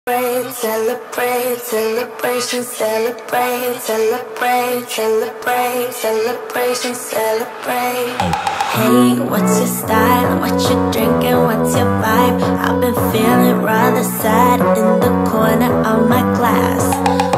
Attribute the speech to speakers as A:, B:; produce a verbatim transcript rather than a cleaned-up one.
A: Celebrate, celebrate, celebration, celebrate, celebrate, celebrate, celebration, celebrate. Hey, what's your style? What you drinking? What's your vibe? I've been feeling rather sad in the corner of my class.